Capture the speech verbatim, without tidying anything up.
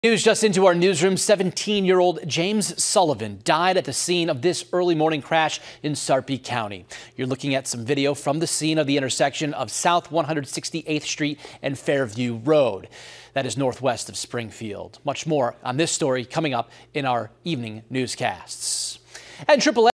News just into our newsroom. seventeen-year-old James Sullivan died at the scene of this early morning crash in Sarpy County. You're looking at some video from the scene of the intersection of South one hundred sixty-eighth Street and Fairview Road. That is northwest of Springfield. Much more on this story coming up in our evening newscasts. And triple